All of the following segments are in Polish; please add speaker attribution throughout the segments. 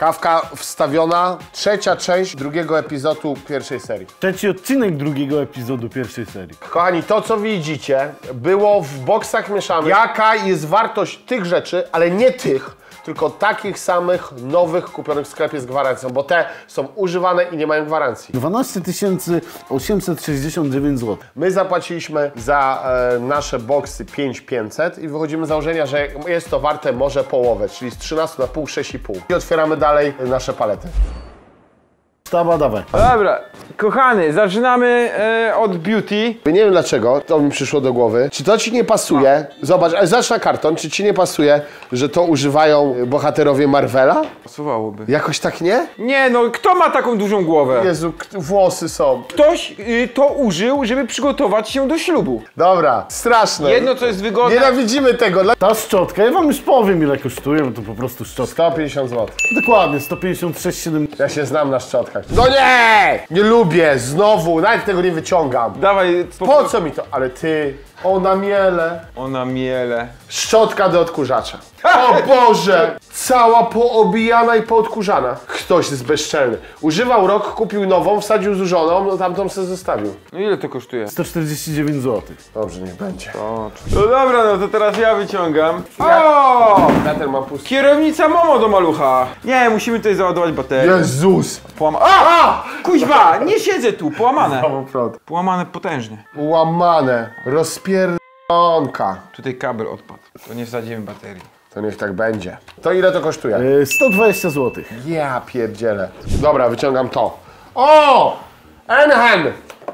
Speaker 1: Kawka wstawiona, trzecia część drugiego epizodu pierwszej serii.
Speaker 2: Trzeci odcinek drugiego epizodu pierwszej serii.
Speaker 1: Kochani, to co widzicie, było w boksach mieszanych. Jaka jest wartość tych rzeczy, ale nie tych, tylko takich samych nowych kupionych w sklepie z gwarancją, bo te są używane i nie mają gwarancji.
Speaker 2: 12 869 zł.
Speaker 1: My zapłaciliśmy za nasze boksy 5500 i wychodzimy z założenia, że jest to warte może połowę, czyli z 13 na pół, 6,5. I otwieramy dalej nasze palety.
Speaker 2: Sztaba, dawaj.
Speaker 3: Dobra, kochany, zaczynamy od beauty.
Speaker 1: Nie wiem dlaczego, to mi przyszło do głowy. Czy to ci nie pasuje? Zobacz, ale zacz na karton, czy ci nie pasuje, że to używają bohaterowie Marvela?
Speaker 3: Pasowałoby.
Speaker 1: Jakoś tak nie?
Speaker 3: Nie no, kto ma taką dużą głowę?
Speaker 1: Jezu, włosy są.
Speaker 3: Ktoś to użył, żeby przygotować się do ślubu.
Speaker 1: Dobra, straszne.
Speaker 3: Jedno co jest wygodne...
Speaker 1: Nienawidzimy tego.
Speaker 2: Ta szczotka, ja wam już powiem ile kosztuje, bo to po prostu szczotka.
Speaker 1: 150 zł.
Speaker 2: Dokładnie, 156,7.
Speaker 1: Ja się znam na szczotkach. No nie! Nie lubię, znowu, nawet tego nie wyciągam.
Speaker 3: Dawaj...
Speaker 1: Po co mi to? Ale ty, ona miele.
Speaker 3: Ona miele.
Speaker 1: Szczotka do odkurzacza. O Boże! Cała poobijana i poodkurzana. Ktoś jest bezczelny. Używał rok, kupił nową, wsadził zużoną, no tamtą sobie zostawił.
Speaker 3: No ile to kosztuje?
Speaker 2: 149 zł.
Speaker 1: Dobrze, niech będzie.
Speaker 3: No dobra, no to teraz ja wyciągam. O!
Speaker 1: Ja ten mam pusty.
Speaker 3: Kierownica Momo do malucha. Nie, musimy tutaj załadować baterię.
Speaker 1: Jezus!
Speaker 3: A! Kuźwa, nie siedzę tu, połamane.
Speaker 1: Samoprot.
Speaker 3: Połamane potężnie.
Speaker 1: Łamane. Rozpierdolonka.
Speaker 3: Tutaj kabel odpadł. To nie wsadzimy baterii.
Speaker 1: To niech tak będzie. To ile to kosztuje?
Speaker 2: 120 zł.
Speaker 1: Ja pierdzielę. Dobra, wyciągam to. O! Enhen!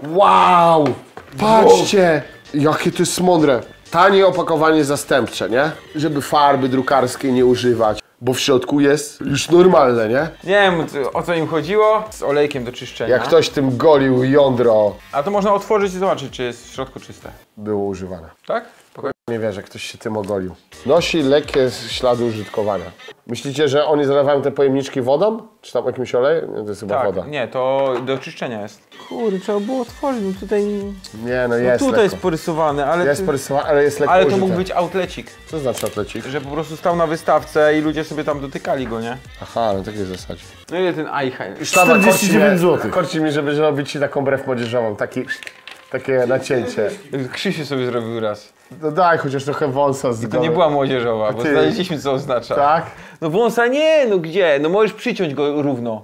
Speaker 1: Wow! Patrzcie! Jakie to jest mądre. Tanie opakowanie zastępcze, nie? Żeby farby drukarskiej nie używać. Bo w środku jest już normalne, nie?
Speaker 3: Nie wiem o co im chodziło. Z olejkiem do czyszczenia.
Speaker 1: Jak ktoś tym golił jądro,
Speaker 3: A to można otworzyć i zobaczyć, czy jest w środku czyste.
Speaker 1: było używane.
Speaker 3: Tak?
Speaker 1: Nie wierzę, ktoś się tym ogolił. Nosi lekkie ślady użytkowania. Myślicie, że oni zalewają te pojemniczki wodą? Czy tam jakimś olejem? Nie, to jest chyba
Speaker 3: Tak,
Speaker 1: woda.
Speaker 3: nie, to do czyszczenia jest. Kurde, trzeba było otworzyć, no tutaj...
Speaker 1: Nie, no jest
Speaker 3: tutaj
Speaker 1: lekko.
Speaker 3: jest porysowane, ale...
Speaker 1: Jest porysowane, ale jest lekko
Speaker 3: Ale to
Speaker 1: użyte.
Speaker 3: mógł być outlecik,
Speaker 1: Co znaczy atlecik?
Speaker 3: że po prostu stał na wystawce i ludzie sobie tam dotykali go, nie?
Speaker 1: Aha, na takiej zasadzie.
Speaker 3: No ile ten Eichheim?
Speaker 2: 49 zł.
Speaker 1: Korci mi, żeby zrobić ci taką brew młodzieżową, takie nacięcie.
Speaker 3: Krzysiu sobie zrobił raz.
Speaker 1: No daj chociaż trochę wąsa z
Speaker 3: To nie była młodzieżowa, bo
Speaker 1: Ty.
Speaker 3: znaleźliśmy co oznacza.
Speaker 1: Tak?
Speaker 3: No wąsa nie, no gdzie? No możesz przyciąć go równo.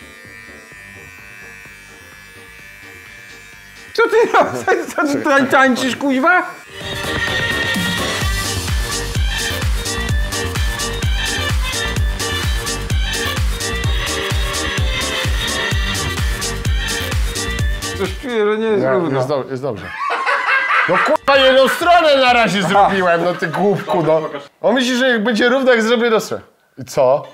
Speaker 3: Co ty robisz? Co ty tańczysz, kuźwa? Coś czuję, że nie jest równo.
Speaker 1: Jest dobrze. No kurwa, jedną stronę na razie zrobiłem, no ty głupku, no. On myśli, że jak będzie równo, jak zrobię jedną stronę. I co?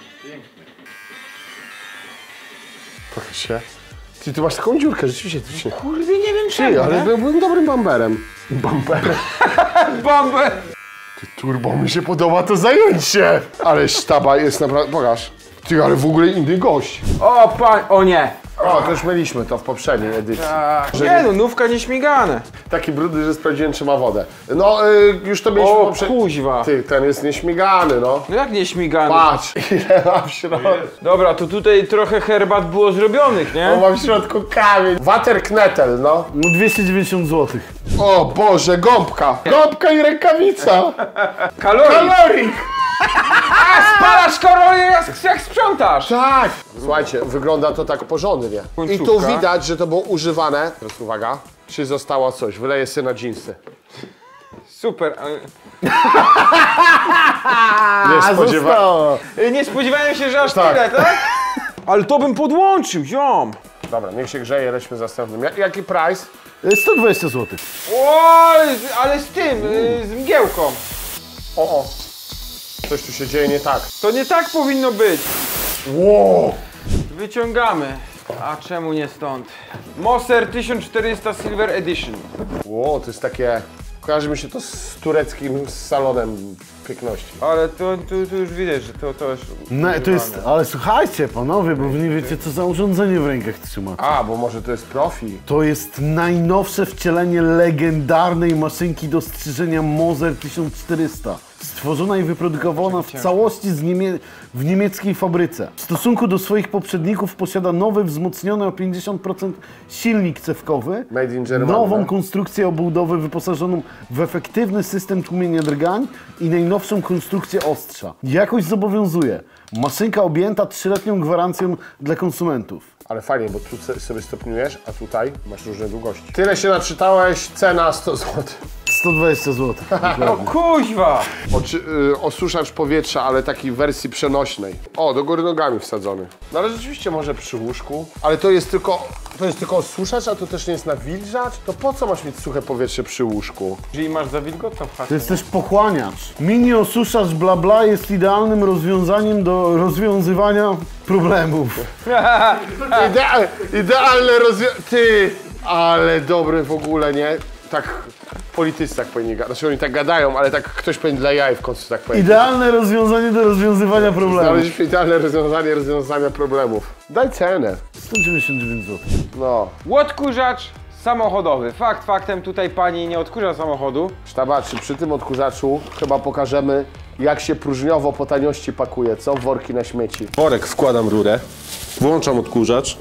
Speaker 1: Pokaż się. Ty, tu masz taką dziurkę, rzeczywiście.
Speaker 3: Kurde, nie wiem
Speaker 1: Ty,
Speaker 3: czemu,
Speaker 1: ale
Speaker 3: nie?
Speaker 1: byłem dobrym bamberem. Bamberem.
Speaker 3: Bombę!
Speaker 1: Ty, turbo, mi się podoba to zajęcie. Ale sztaba jest naprawdę, pokaż. Ty, ale w ogóle inny gość.
Speaker 3: O nie!
Speaker 1: O, to już mieliśmy to w poprzedniej edycji. Że
Speaker 3: Nie no, nówka nieśmigane.
Speaker 1: Taki brudny, że sprawdziłem, czy ma wodę. No, już to mieliśmy w
Speaker 3: O
Speaker 1: poprzedniej.
Speaker 3: kuźwa.
Speaker 1: Ty, ten jest nieśmigany, no.
Speaker 3: No jak nieśmigany?
Speaker 1: Patrz, ile ma w środku.
Speaker 3: Dobra, to tutaj trochę herbat było zrobionych, nie?
Speaker 1: On ma w środku kamień. Waterknetel, no.
Speaker 2: No 290 zł.
Speaker 1: O Boże, gąbka. Gąbka i rękawica.
Speaker 3: Kalorii!
Speaker 1: Kalorik.
Speaker 3: Spalasz kalorie jak sprzątasz!
Speaker 1: Tak. Słuchajcie, wygląda to tak porządnie. I
Speaker 3: Końcówka.
Speaker 1: tu widać, że to było używane. Teraz uwaga. Czy zostało coś? Wyleję się na dżinsy.
Speaker 3: Super.
Speaker 1: Nie spodziewałem.
Speaker 3: Nie spodziewałem się, że aż
Speaker 1: Tak.
Speaker 3: tyle, tak? Ale to bym podłączył, ziom!
Speaker 1: Dobra, niech się grzeje, lećmy za następnym. Jaki price?
Speaker 2: 120 zł.
Speaker 3: Oj, ale z tym, z mgiełką.
Speaker 1: O. Coś tu się dzieje nie tak.
Speaker 3: To nie tak powinno być.
Speaker 1: Wow.
Speaker 3: Wyciągamy. A czemu nie stąd? Moser 1400 Silver Edition.
Speaker 1: Wow, to jest takie... Kojarzy mi się to z tureckim salonem piękności.
Speaker 3: Ale to już widać, że to jest...
Speaker 2: No, to jest, ale słuchajcie panowie, bo wy nie wiecie co za urządzenie w rękach trzymacie.
Speaker 1: A, bo może to jest profi.
Speaker 2: To jest najnowsze wcielenie legendarnej maszynki do strzyżenia Moser 1400. Stworzona i wyprodukowana w całości w niemieckiej fabryce. W stosunku do swoich poprzedników posiada nowy, wzmocniony o 50% silnik cewkowy,
Speaker 1: Made in Germany,
Speaker 2: nową
Speaker 1: no?
Speaker 2: konstrukcję obudowy wyposażoną w efektywny system tłumienia drgań i najnowszą konstrukcję ostrza. Jakość zobowiązuje. Maszynka objęta 3-letnią gwarancją dla konsumentów.
Speaker 1: Ale fajnie, bo tu sobie stopniujesz, a tutaj masz różne długości. Tyle się naczytałeś, cena 100 zł.
Speaker 2: 120 zł.
Speaker 3: O kuźwa!
Speaker 1: Osuszacz powietrza, ale takiej wersji przenośnej. O, do góry nogami wsadzony. No ale rzeczywiście może przy łóżku. Ale to jest tylko osuszacz, a to też nie jest nawilżacz? To po co masz mieć suche powietrze przy łóżku?
Speaker 3: Jeżeli masz za wilgotno w chacie.
Speaker 2: To jest też pochłaniacz. Mini osuszacz bla bla jest idealnym rozwiązaniem do rozwiązywania problemów.
Speaker 1: Idealne Ty! Ale dobre w ogóle, nie? Tak politycy tak powinni gadać. Znaczy oni tak gadają, ale tak ktoś powinien dla jaj w końcu tak powiedzieć.
Speaker 2: Idealne rozwiązanie do rozwiązywania problemów.
Speaker 1: Znaleźliśmy idealne rozwiązania problemów. Daj cenę.
Speaker 2: 199 zł.
Speaker 1: No.
Speaker 3: Odkurzacz samochodowy. Faktem tutaj pani nie odkurza samochodu.
Speaker 1: Sztaba, czy przy tym odkurzaczu chyba pokażemy, jak się próżniowo po taniości pakuje, co? Worki na śmieci.
Speaker 4: Worek wkładam rurę, włączam odkurzacz.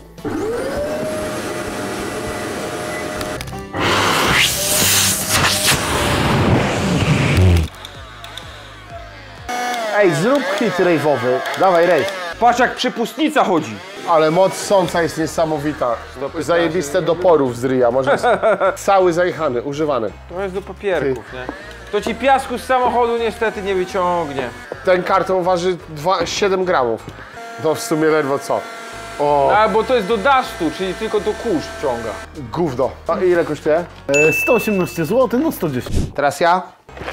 Speaker 1: Ej, zrób hit rave'owy. Dawaj, rave.
Speaker 3: Patrz jak przepustnica chodzi.
Speaker 1: Ale moc sąca jest niesamowita. Zajebiste do porów z ryja. Może cały zajechany, używany.
Speaker 3: To jest do papierków, nie? To ci piasku z samochodu niestety nie wyciągnie.
Speaker 1: Ten karton waży 7 gramów. No w sumie ledwo co. O,
Speaker 3: A, bo to jest do dustu, czyli tylko do kurz wciąga.
Speaker 1: gówno. A ile kosztuje?
Speaker 2: 118 zł, no 110.
Speaker 1: Teraz ja.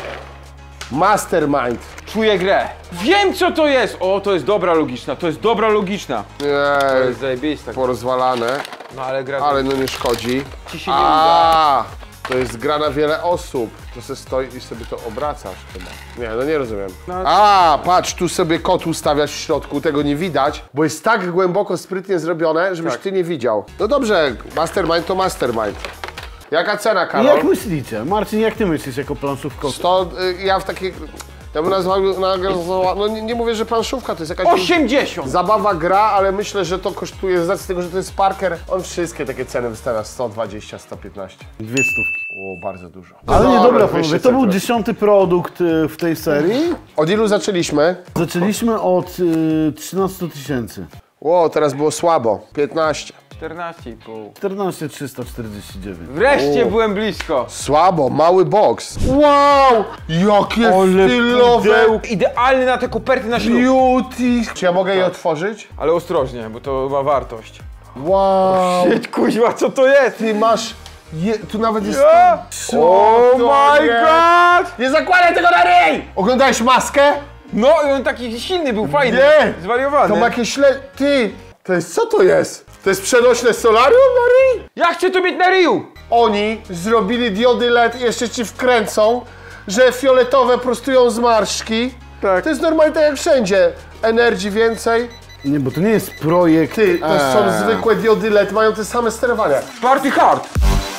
Speaker 1: Mastermind.
Speaker 3: Czuję grę. Wiem co to jest! O, to jest dobra logiczna, to jest dobra logiczna. To
Speaker 1: Nie,
Speaker 3: jest zajebista.
Speaker 1: porozwalane,
Speaker 3: No ale gra
Speaker 1: ale no nie szkodzi.
Speaker 3: ci się nie uda.
Speaker 1: To jest gra na wiele osób. To se stoi i sobie to obracasz chyba. Nie, no nie rozumiem.
Speaker 3: No.
Speaker 1: Patrz, tu sobie kot ustawiasz w środku, tego nie widać, bo jest tak głęboko, sprytnie zrobione, żebyś ty nie widział. No dobrze, mastermind to mastermind. Jaka cena,
Speaker 2: I
Speaker 1: Karol?
Speaker 2: jak myślicie? Marcin, jak ty myślisz jako planszówkowca?
Speaker 1: Ja w takiej... Ja bym nazwał, no nie mówię, że planszówka, to jest jakaś
Speaker 3: 80!
Speaker 1: zabawa gra, ale myślę, że to kosztuje, z racji tego, że to jest Parker, on wszystkie takie ceny wystawia 120, 115.
Speaker 2: 2 stówki.
Speaker 1: O, bardzo dużo.
Speaker 2: Ale nie, dobra panowie,
Speaker 1: 200
Speaker 2: to był
Speaker 1: centów.
Speaker 2: 10. produkt w tej serii.
Speaker 1: Od ilu zaczęliśmy?
Speaker 2: Zaczęliśmy od 13 000.
Speaker 1: Ło, teraz było słabo. 15.
Speaker 3: 14,5.
Speaker 2: 14 349.
Speaker 3: Wreszcie byłem blisko.
Speaker 1: Słabo, mały box. Wow! Jakie stylowe!
Speaker 3: Idealny na te koperty na ślub.
Speaker 1: Beauty! Czy ja mogę je otworzyć?
Speaker 3: Ale ostrożnie, bo to ma wartość.
Speaker 1: Wow!
Speaker 3: Kuźwa, co to jest?
Speaker 1: Ty masz... tu nawet jest...
Speaker 3: Oh my
Speaker 1: jest?
Speaker 3: god!
Speaker 1: Nie zakładaj tego na ryj! Oglądałeś maskę?
Speaker 3: No i on taki silny był, fajny.
Speaker 1: Nie!
Speaker 3: Zwariowany.
Speaker 1: To ma jakieś Ty! To jest... Co to jest? To jest przenośne solarium na ryj?
Speaker 3: Ja chcę to mieć na ryju!
Speaker 1: Oni zrobili diody LED i jeszcze ci wkręcą, że fioletowe prostują zmarszczki.
Speaker 3: Tak.
Speaker 1: To jest normalnie tak jak wszędzie. Energii więcej.
Speaker 2: Nie, bo to nie jest projekt.
Speaker 1: Ty, to są zwykłe diody LED, mają te same sterowania.
Speaker 3: Party hard!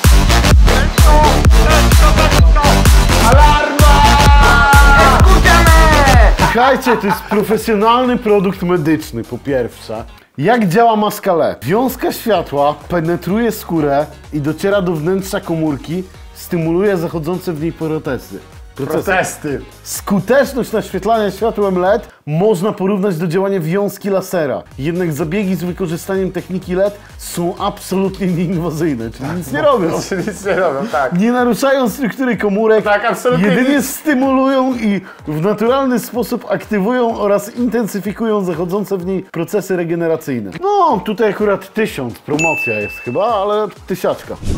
Speaker 2: Słuchajcie, to jest profesjonalny produkt medyczny, po pierwsze. Jak działa maska LED? Wiązka światła penetruje skórę i dociera do wnętrza komórki, stymuluje zachodzące w niej procesy.
Speaker 1: Protesty.
Speaker 2: Skuteczność naświetlania światłem LED można porównać do działania wiązki lasera. Jednak zabiegi z wykorzystaniem techniki LED są absolutnie nieinwazyjne, czyli nic nie robią.
Speaker 1: Nic nie robią, tak.
Speaker 2: Nie naruszają struktury komórek,
Speaker 1: Tak, absolutnie
Speaker 2: jedynie
Speaker 1: nic.
Speaker 2: stymulują i w naturalny sposób aktywują oraz intensyfikują zachodzące w niej procesy regeneracyjne. No, tutaj akurat 1000, promocja jest chyba, ale 1000.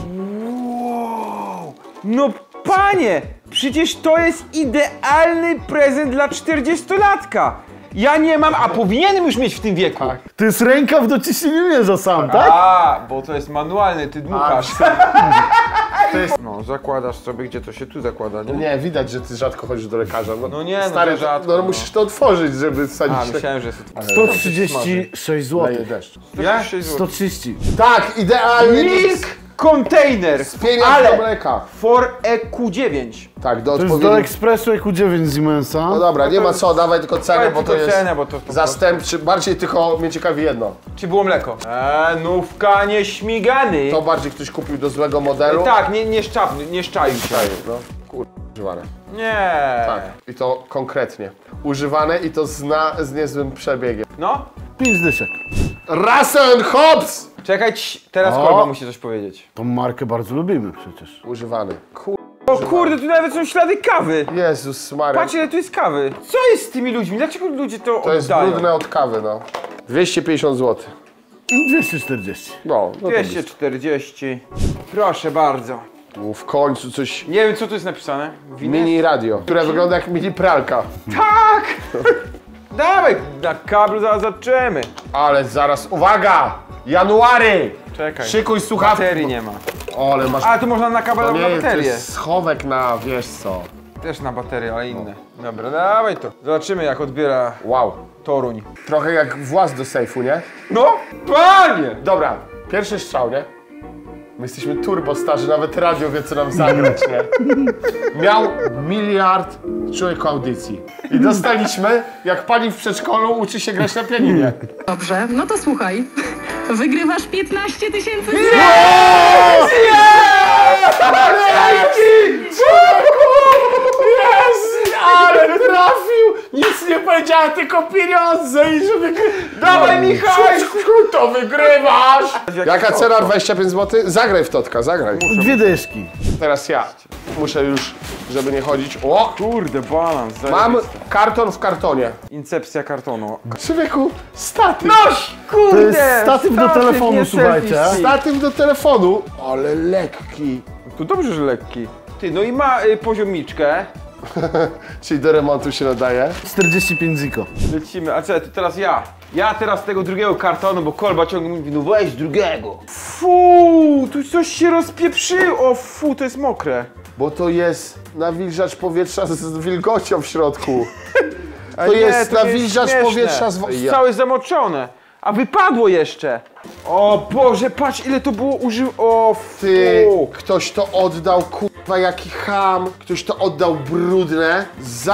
Speaker 3: Wow! No panie! Przecież to jest idealny prezent dla 40-latka! Ja nie mam, a powinienem już mieć w tym wieku.
Speaker 1: Tak.
Speaker 2: To jest rękaw do ciśnienia mierza sam, tak?
Speaker 3: A, bo to jest manualny, ty dmuchasz. No, zakładasz sobie, gdzie to się tu zakłada, nie?
Speaker 1: Nie, widać, że ty rzadko chodzisz do lekarza.
Speaker 3: No nie, no
Speaker 1: stary,
Speaker 3: to rzadko,
Speaker 1: no,
Speaker 3: no.
Speaker 1: musisz to otworzyć, żeby wsadzić.
Speaker 3: A, myślałem, że jest to...
Speaker 2: 136 zł.
Speaker 1: Daje deszcz.
Speaker 3: Ja?
Speaker 2: 130.
Speaker 1: Tak, idealnie.
Speaker 3: Milk kontener,
Speaker 1: Pieniądz do
Speaker 3: ale
Speaker 1: mleka.
Speaker 3: for EQ9.
Speaker 1: Tak, do
Speaker 2: To jest do
Speaker 1: odpowiedzi.
Speaker 2: Ekspresu EQ9 Siemensa.
Speaker 1: No dobra, nie ma co, dawaj tylko cenę,
Speaker 3: Dawaj
Speaker 1: bo to
Speaker 3: tylko
Speaker 1: jest
Speaker 3: cenę, bo to-
Speaker 1: zastępczy. Bardziej tylko mnie ciekawi jedno.
Speaker 3: Czy było mleko? Nówka nieśmigany.
Speaker 1: To bardziej ktoś kupił do złego modelu.
Speaker 3: Tak, nie szczaił się.
Speaker 1: No, używane.
Speaker 3: Nie.
Speaker 1: Tak. I to konkretnie. Używane i to z niezłym przebiegiem.
Speaker 3: No,
Speaker 2: 5 dyszek.
Speaker 1: Russell Hobbs!
Speaker 3: czekaj, teraz
Speaker 2: O!
Speaker 3: Kolba musi coś powiedzieć.
Speaker 2: Tą markę bardzo lubimy przecież.
Speaker 1: Używany.
Speaker 3: O kurde, tu nawet są ślady kawy.
Speaker 1: Jezus Maria.
Speaker 3: Patrz ile tu jest kawy. Co jest z tymi ludźmi? Dlaczego ludzie to
Speaker 1: To jest
Speaker 3: oddają?
Speaker 1: brudne od kawy, no. 250 zł.
Speaker 2: 240.
Speaker 1: No, no to
Speaker 3: 240. Proszę bardzo.
Speaker 1: tu w końcu coś...
Speaker 3: Nie wiem co tu jest napisane.
Speaker 1: Mini radio, które wygląda jak mini pralka.
Speaker 3: Tak! Dawaj, na kablu zaraz zaczniemy.
Speaker 1: Ale zaraz, uwaga! January!
Speaker 3: Czekaj.
Speaker 1: Szykuj słuchawki.
Speaker 3: Baterii nie ma.
Speaker 1: O, ale masz...
Speaker 3: A, tu można na kabel
Speaker 1: To
Speaker 3: na
Speaker 1: nie jest, to
Speaker 3: baterię.
Speaker 1: jest schowek na, wiesz co.
Speaker 3: Też na baterię, ale inne. Dobra, dawaj to. Zobaczymy jak odbiera
Speaker 1: Wow.
Speaker 3: Toruń.
Speaker 1: Trochę jak właz do sejfu, nie?
Speaker 3: No, panie!
Speaker 1: Dobra, pierwszy strzał, nie? My jesteśmy turbo starzy, nawet radio wie co nam zagrać, nie? Miał 1 miliard człowieku audycji. I dostaliśmy, jak pani w przedszkolu uczy się grać na pianinie.
Speaker 5: Dobrze, no to słuchaj. Wygrywasz 15 000 zł.
Speaker 1: Jest! Ale trafił! Nic nie powiedziała, tylko pieniądze i żeby...
Speaker 3: Dawaj, Michał!
Speaker 1: To wygrywasz! Jaka cena? 25 zł? Zagraj w Totka, zagraj.
Speaker 2: 2 dyszki.
Speaker 1: Teraz ja muszę już, żeby nie chodzić. O!
Speaker 3: Kurde, balans.
Speaker 1: Mam karton w kartonie.
Speaker 3: Incepcja kartonu.
Speaker 1: Człowieku, statyw.
Speaker 3: Noż! Kurde!
Speaker 2: To jest statyw do telefonu,
Speaker 3: nie
Speaker 2: słuchajcie.
Speaker 3: selfie stick.
Speaker 1: Statyw do telefonu. Ale lekki.
Speaker 3: Tu dobrze, że lekki. Ty, no i ma poziomiczkę.
Speaker 1: Czyli do remontu się nadaje.
Speaker 2: 45 ziko.
Speaker 3: Lecimy, a co, to teraz ja. Ja teraz tego drugiego kartonu, bo Kolba ciągle mówi, no weź drugiego. Fu, tu coś się rozpieprzyło. O fu, to jest mokre.
Speaker 1: Bo to jest nawilżacz powietrza z wilgocią w środku.
Speaker 3: A
Speaker 1: To
Speaker 3: nie,
Speaker 1: jest
Speaker 3: to nie
Speaker 1: nawilżacz
Speaker 3: śmieszne.
Speaker 1: powietrza z... Ja.
Speaker 3: Całe zamoczone. A wypadło jeszcze. O Boże, patrz ile to było O fu.
Speaker 1: Ty, ktoś to oddał, kurwa, jaki ham. Ktoś to oddał brudne,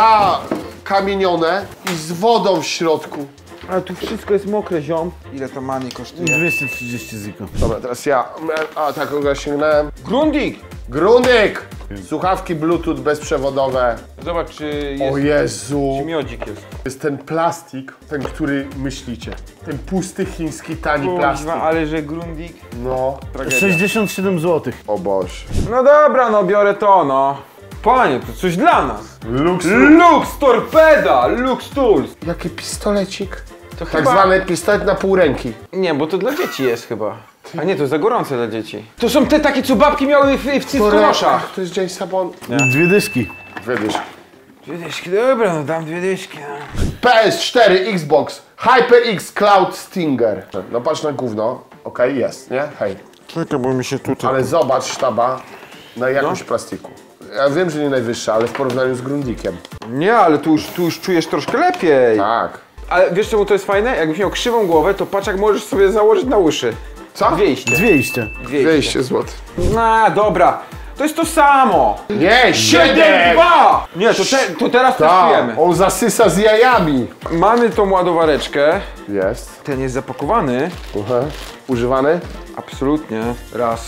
Speaker 1: zakamienione i z wodą w środku.
Speaker 3: Ale tu wszystko jest mokre, ziom. Ile to money kosztuje?
Speaker 2: 230 ziko.
Speaker 1: Dobra, teraz ja. A tak, ja sięgnąłem.
Speaker 3: Grundig!
Speaker 1: Grunek! Słuchawki Bluetooth bezprzewodowe.
Speaker 3: Zobacz, czy jest...
Speaker 1: O Jezu!
Speaker 3: Czy miodzik jest.
Speaker 1: Jest ten plastik, ten, który myślicie. Ten pusty chiński, tani plastik.
Speaker 3: Kurwa, ale że Grundig...
Speaker 1: No.
Speaker 3: Tragedia.
Speaker 2: 67 zł.
Speaker 1: O Boże.
Speaker 3: No dobra, no biorę to, no. Panie, to coś dla nas.
Speaker 1: Lux.
Speaker 3: Lux Torpeda, Lux Tools.
Speaker 1: Jaki pistolecik?
Speaker 3: To
Speaker 1: Tak
Speaker 3: chyba...
Speaker 1: zwany pistolet na pół ręki.
Speaker 3: Nie, bo to dla dzieci jest chyba. A nie, to jest za gorące dla dzieci. To są te takie, co babki miały w cyckoroszach.
Speaker 1: To jest James Bond.
Speaker 2: 2 dyszki.
Speaker 1: Wydysz.
Speaker 3: Dwie dyszki, dobra, no dam dwie dyszki. No.
Speaker 1: PS4, Xbox, HyperX Cloud Stinger. No patrz na gówno. Okej, jest, nie? Hej.
Speaker 3: Czekaj, bo mi się tutaj...
Speaker 1: Ale zobacz sztaba na jakość plastiku. Ja wiem, że nie najwyższa, ale w porównaniu z Grundikiem.
Speaker 3: Nie, ale tu już czujesz troszkę lepiej.
Speaker 1: Tak.
Speaker 3: Ale wiesz czemu to jest fajne? Jakbyś miał krzywą głowę, to patrz jak możesz sobie założyć na uszy.
Speaker 1: Co?
Speaker 3: 200.
Speaker 2: 200.
Speaker 1: 200 zł.
Speaker 3: No dobra, to jest to samo.
Speaker 1: Nie, 7!
Speaker 3: 7-2! Nie, to teraz testujemy.
Speaker 1: On zasysa z jajami.
Speaker 3: Mamy tą ładowareczkę.
Speaker 1: Jest.
Speaker 3: Ten jest zapakowany.
Speaker 1: Używany?
Speaker 3: Absolutnie. Raz.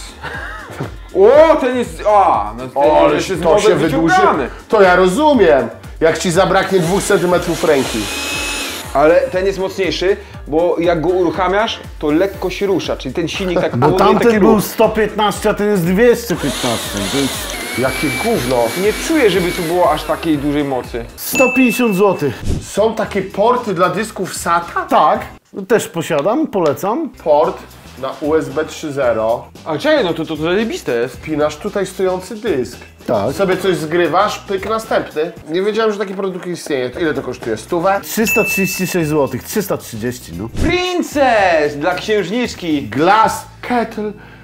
Speaker 3: O, ten jest... A, no ten
Speaker 1: O, ale
Speaker 3: jest
Speaker 1: to się
Speaker 3: wyciągany.
Speaker 1: wydłuży. To ja rozumiem. Jak ci zabraknie 2 cm ręki.
Speaker 3: Ale ten jest mocniejszy, bo jak go uruchamiasz, to lekko się rusza, czyli ten silnik tak
Speaker 2: Bo
Speaker 3: powoduje taki
Speaker 2: tamten był
Speaker 3: ruch.
Speaker 2: 115, a ten jest 215. To jest
Speaker 1: Jakie gówno.
Speaker 3: Nie czuję, żeby tu było aż takiej dużej mocy.
Speaker 2: 150 zł.
Speaker 1: Są takie porty dla dysków SATA?
Speaker 2: Tak, też posiadam, polecam.
Speaker 1: Port na USB 3.0.
Speaker 3: Ale czekaj, no to zajebiste jest.
Speaker 1: Wpinasz tutaj stojący dysk.
Speaker 2: Tak.
Speaker 1: Sobie coś zgrywasz, pyk następny. Nie wiedziałem, że taki produkt istnieje. Ile to kosztuje? 100?
Speaker 2: 336 zł, 330 no.
Speaker 3: Princess dla księżniczki.
Speaker 1: Glass Kettle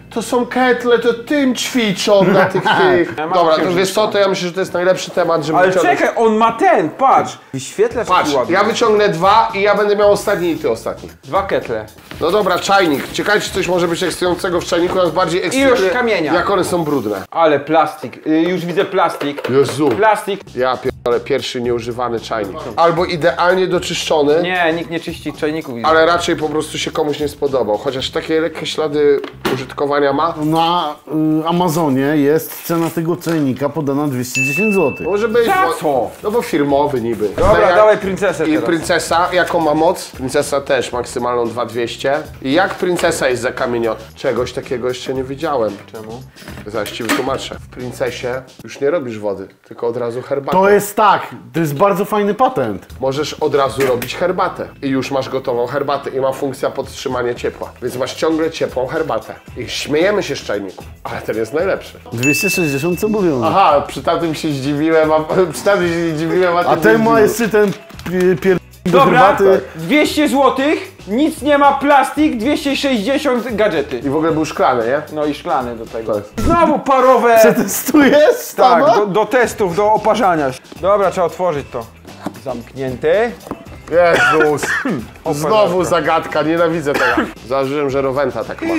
Speaker 1: To są ketle, to tym ćwiczą na tych.
Speaker 3: Ja mam
Speaker 1: Dobra, to
Speaker 3: księżyc.
Speaker 1: wiesz co, to ja myślę, że to jest najlepszy temat, żeby
Speaker 3: Ale
Speaker 1: wyciągnąć.
Speaker 3: czekaj, on ma ten, patrz! Wyświetlacz
Speaker 1: Patrz,
Speaker 3: taki ładny.
Speaker 1: ja wyciągnę 2 i ja będę miał ostatni i ty ostatni.
Speaker 3: 2 ketle.
Speaker 1: No dobra, czajnik. Ciekawe, czy coś może być ekscytującego w czajniku, nas bardziej ekscytuje,
Speaker 3: Ilość kamienia.
Speaker 1: jak one są brudne.
Speaker 3: Ale plastik, już widzę plastik.
Speaker 1: Jezu.
Speaker 3: Plastik.
Speaker 1: Ja pierdolę, pierwszy nieużywany czajnik. Albo idealnie doczyszczony,
Speaker 3: Nie, nikt nie czyści czajników.
Speaker 1: ale raczej po prostu się komuś nie spodobał. Chociaż takie lekkie ślady użytkowania ma.
Speaker 2: Na Amazonie jest cena tego czajnika podana 210 zł.
Speaker 1: Może być.
Speaker 3: Za
Speaker 1: bo-
Speaker 3: co?
Speaker 1: No bo firmowy niby.
Speaker 3: Dobra,
Speaker 1: No
Speaker 3: dawaj princesę
Speaker 1: I
Speaker 3: teraz.
Speaker 1: princesa, jaką ma moc? Princesa też maksymalną 2200. I jak princesa jest zakamieniona? Czegoś takiego jeszcze nie widziałem.
Speaker 3: Czemu?
Speaker 1: Zaraz ci wytłumaczę. W princesie już nie robisz wody, tylko od razu herbatę.
Speaker 2: To jest tak, to jest bardzo fajny patent.
Speaker 1: Możesz od razu robić herbatę. I już masz gotową herbatę i ma funkcja podtrzymania ciepła. Więc masz ciągle ciepłą herbatę. I śmiejemy się z czajniku, ale ten jest najlepszy.
Speaker 2: 260 obowiązek.
Speaker 1: Aha, przy tamtym się zdziwiłem, przy tamtym się nie dziwiłem,
Speaker 2: A
Speaker 1: tym
Speaker 2: ten
Speaker 1: się
Speaker 2: ma
Speaker 1: zdziwił.
Speaker 2: jeszcze ten pier... do
Speaker 3: Dobra,
Speaker 2: herbaty.
Speaker 3: 200 zł, nic nie ma, plastik, 260 gadżety.
Speaker 1: I w ogóle był szklany, nie?
Speaker 3: No i szklany do tego.
Speaker 1: To jest.
Speaker 3: Znowu parowe.
Speaker 2: Przetestujesz?
Speaker 3: Tak,
Speaker 2: Stama?
Speaker 3: do testów, do oparzania. Dobra, trzeba otworzyć to. Zamknięte.
Speaker 1: Jezus! Znowu zagadka, nienawidzę tego. Założyłem, że Rowenta tak ma.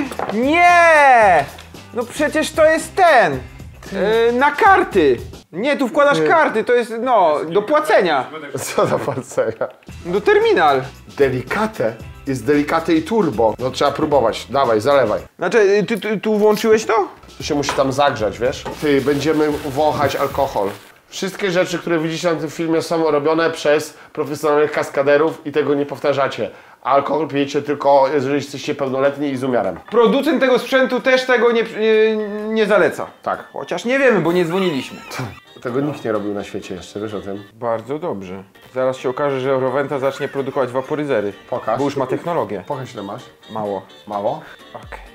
Speaker 3: Nie! No przecież to jest ten. Na karty. Nie, tu wkładasz karty, to jest, no, do płacenia.
Speaker 1: Co za palceja?
Speaker 3: Do terminal.
Speaker 1: Delikate? Jest delikate i turbo. No trzeba próbować. Dawaj, zalewaj.
Speaker 3: Znaczy, ty tu włączyłeś to?
Speaker 1: To się musi tam zagrzać, wiesz? Ty, będziemy wąchać alkohol. Wszystkie rzeczy, które widzicie na tym filmie, są robione przez profesjonalnych kaskaderów i tego nie powtarzacie. A alkohol pijecie tylko, jeżeli jesteście pełnoletni i z umiarem.
Speaker 3: Producent tego sprzętu też tego nie zaleca.
Speaker 1: Tak.
Speaker 3: Chociaż nie wiemy, bo nie dzwoniliśmy.
Speaker 1: Tego nikt nie robił na świecie jeszcze, wiesz o tym?
Speaker 3: Bardzo dobrze. Zaraz się okaże, że Rowenta zacznie produkować waporyzery.
Speaker 1: Pokaż.
Speaker 3: Bo już ma technologię.
Speaker 1: Pokaż, ile masz.
Speaker 3: Mało.
Speaker 1: Mało?
Speaker 3: Okej.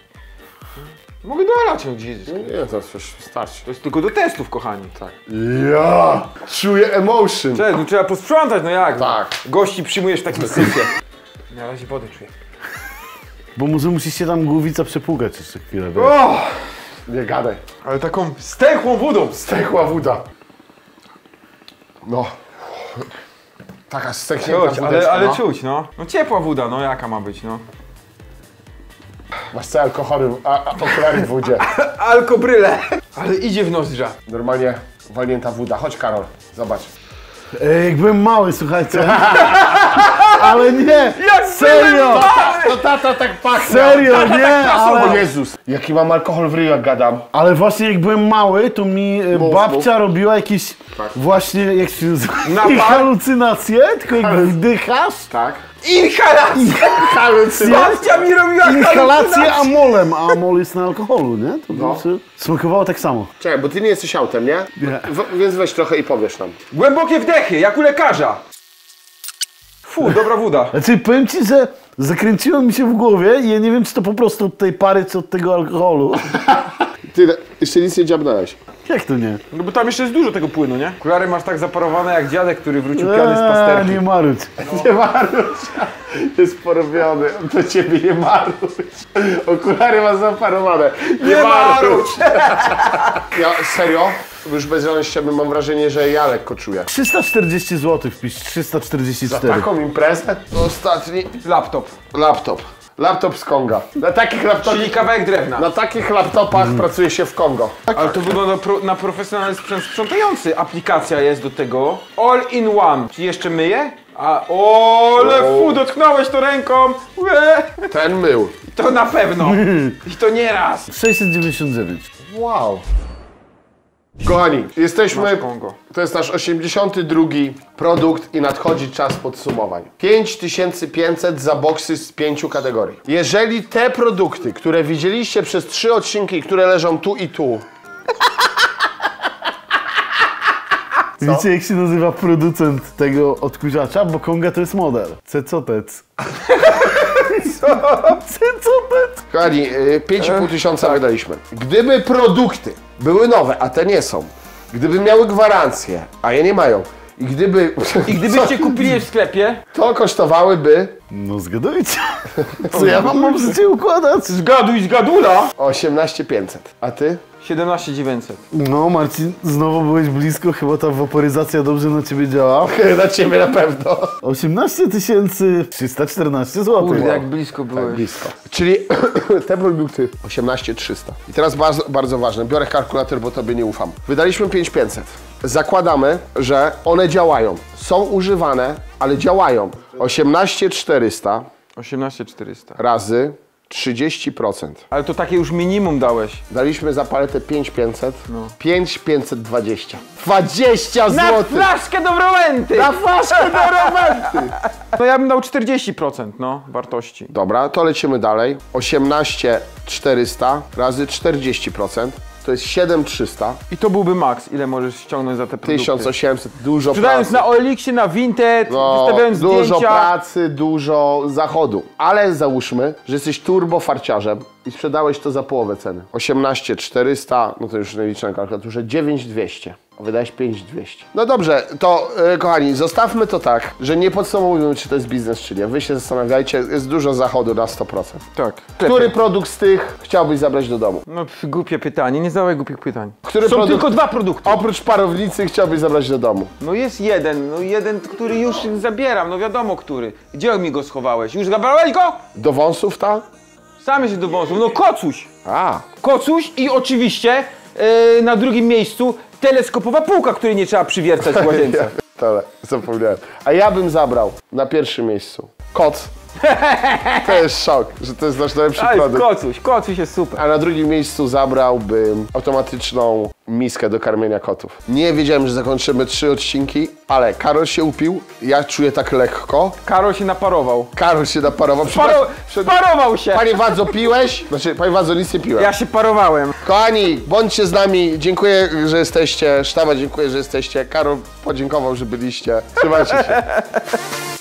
Speaker 3: Mogę dolać ją gdzieś.
Speaker 1: Nie, to już starczy.
Speaker 3: To jest tylko do testów, kochani.
Speaker 1: Tak. Ja czuję emotion.
Speaker 3: Cześć, no trzeba posprzątać, no jak?
Speaker 1: Tak.
Speaker 3: Gości przyjmujesz w takim syfie. Na razie wody czuję.
Speaker 2: Bo może musisz się tam głowica przepłukać jeszcze chwilę. wiesz.
Speaker 3: O!
Speaker 1: Nie gadaj.
Speaker 3: Ale taką stęchłą wodą.
Speaker 1: Stechła woda. No. Taka stechnięta
Speaker 3: Czuć,
Speaker 1: wódeczka,
Speaker 3: ale
Speaker 1: no.
Speaker 3: czuć, no. No ciepła woda, no jaka ma być, no.
Speaker 1: Masz całe alkohole, okulary w wodzie.
Speaker 3: Alkobryle. Ale idzie w nozdrza.
Speaker 1: Normalnie walnięta woda. Chodź, Karol, zobacz.
Speaker 2: Jak byłem mały, słuchajcie. Ale nie!
Speaker 3: Jak
Speaker 2: Serio!
Speaker 1: To tata tak pachnie.
Speaker 2: Serio, nie!
Speaker 1: O
Speaker 2: Ale,
Speaker 1: Jezus, jaki mam alkohol w ryju, jak gadam.
Speaker 2: ale właśnie jak byłem mały, to mi babcia robiła jakieś właśnie, jak się nazywa,
Speaker 3: Napar?
Speaker 2: halucynacje, tylko jak wdychasz,
Speaker 1: Tak?
Speaker 3: Inhalacja!
Speaker 1: Halucynacje.
Speaker 3: Babcia mi robiła
Speaker 2: inhalację amolem, a amol jest na alkoholu, nie? To znaczy, smakowało tak samo.
Speaker 1: Czekaj, bo ty nie jesteś autem, nie?
Speaker 2: Nie.
Speaker 1: Więc weź trochę i powiesz nam.
Speaker 3: Głębokie wdechy, jak u lekarza. Fu, dobra woda.
Speaker 2: Znaczy, powiem ci, że zakręciło mi się w głowie i ja nie wiem, czy to po prostu od tej pary, czy od tego alkoholu.
Speaker 1: Ty jeszcze nic nie dziabnąłeś.
Speaker 2: Jak to nie?
Speaker 3: No bo tam jeszcze jest dużo tego płynu, nie? Okulary masz tak zaparowane jak dziadek, który wrócił piany z pasterki.
Speaker 2: Nie marudź.
Speaker 1: Nie maruć. Jest porobiony. Do ciebie nie maruć. Okulary ma zaparowane. Nie maruć. Ja serio? Już bez żadnej ściemy mam wrażenie, że ja lekko czuję.
Speaker 2: 340 zł wpisz, 344.
Speaker 1: Taką imprezę? Ostatni
Speaker 3: Laptop.
Speaker 1: laptop z Konga. Na takich laptopach,
Speaker 3: Czyli kawałek drewna.
Speaker 1: na takich laptopach pracuje się w Kongo.
Speaker 3: Ale to wygląda na profesjonalny sprzęt sprzątający. Aplikacja jest do tego. All in one. Czy jeszcze myje? Ale fu, dotknąłeś to ręką. Łe.
Speaker 1: Ten mył.
Speaker 3: To na pewno. I to nie raz.
Speaker 2: 699.
Speaker 1: Wow. Kochani, jesteśmy,
Speaker 3: Masz Kongo.
Speaker 1: to jest nasz 82 produkt i nadchodzi czas podsumowań. 5500 za boksy z 5 kategorii. Jeżeli te produkty, które widzieliście przez 3 odcinki, które leżą tu i tu,
Speaker 2: Wiecie, jak się nazywa producent tego odkurzacza? Bo Konga to jest model. Cecotec. Cecotec.
Speaker 1: kochani, 5,5 tysiąca wydaliśmy. Gdyby produkty były nowe, a te nie są, gdyby miały gwarancję, a je nie mają, I
Speaker 3: gdybyście kupili je w sklepie,
Speaker 1: to kosztowałyby
Speaker 2: No zgadujcie. Co ja wam mam życie układać?
Speaker 3: zgaduj zgadula!
Speaker 1: 18,500. A ty?
Speaker 3: 17 900.
Speaker 2: No Marcin, znowu byłeś blisko, chyba ta waporyzacja dobrze na ciebie działa.
Speaker 1: Na ciebie na pewno.
Speaker 2: 18 314 zł.
Speaker 3: Kurde, jak blisko
Speaker 1: Tak,
Speaker 3: byłeś.
Speaker 1: blisko. Czyli te produkty 18,300. I teraz bardzo, bardzo ważne, biorę kalkulator, bo tobie nie ufam. Wydaliśmy 5500. Zakładamy, że one działają. Są używane, ale działają. 18,400
Speaker 3: 18 400.
Speaker 1: razy 30%.
Speaker 3: Ale to takie już minimum dałeś.
Speaker 1: Daliśmy za paletę 5500. 5520. 20
Speaker 3: Na
Speaker 1: zł!
Speaker 3: flaszkę do Browenty!
Speaker 1: Na flaszkę do Rowenty!
Speaker 3: No ja bym dał 40% no, wartości.
Speaker 1: Dobra, to lecimy dalej. 18,400 razy 40%. To jest 7300.
Speaker 3: I to byłby maks, ile możesz ściągnąć za te produkty.
Speaker 1: 1800, dużo
Speaker 3: Sprzedając
Speaker 1: pracy.
Speaker 3: na OLX-ie, na Vinted,
Speaker 1: No,
Speaker 3: wystawiając
Speaker 1: dużo
Speaker 3: zdjęcia.
Speaker 1: pracy, dużo zachodu. Ale załóżmy, że jesteś turbo farciarzem i sprzedałeś to za połowę ceny. 18,400, no to już nie liczę na kalkulaturze, 9200. A wydałeś 5200. No dobrze, to kochani, zostawmy to tak, że nie podsumowujemy, czy to jest biznes, czy nie. Wy się zastanawiajcie, jest dużo zachodu na 100%.
Speaker 3: Tak.
Speaker 1: Który produkt z tych chciałbyś zabrać do domu?
Speaker 3: No głupie pytanie, nie zadawaj głupich pytań.
Speaker 1: Który
Speaker 3: Są
Speaker 1: produkt-
Speaker 3: tylko dwa produkty.
Speaker 1: Oprócz parownicy chciałbyś zabrać do domu?
Speaker 3: No jest jeden, który już zabieram, no wiadomo który. Gdzie mi go schowałeś? Już zabrałeś go?
Speaker 1: Do wąsów, ta?
Speaker 3: Sam się do wąsów, no kocuś.
Speaker 1: A,
Speaker 3: Kocuś i oczywiście na drugim miejscu teleskopowa półka, której nie trzeba przywiercać w łazience.
Speaker 1: tyle, zapomniałem. A ja bym zabrał na pierwszym miejscu koc. To jest szok, że to jest nasz najlepszy
Speaker 3: Ale
Speaker 1: produkt.
Speaker 3: kocuś jest super.
Speaker 1: A na drugim miejscu zabrałbym automatyczną miskę do karmienia kotów. Nie wiedziałem, że zakończymy 3 odcinki, ale Karol się upił, ja czuję tak lekko.
Speaker 3: Karol się naparował.
Speaker 1: Karol się naparował.
Speaker 3: Sparował się!
Speaker 1: Panie Wadzo, piłeś? Znaczy, panie Wadzo, nic nie piłem.
Speaker 3: Ja się parowałem.
Speaker 1: Kochani, bądźcie z nami. Dziękuję, że jesteście. Sztaba, dziękuję, że jesteście. Karol podziękował, że byliście. Trzymajcie się.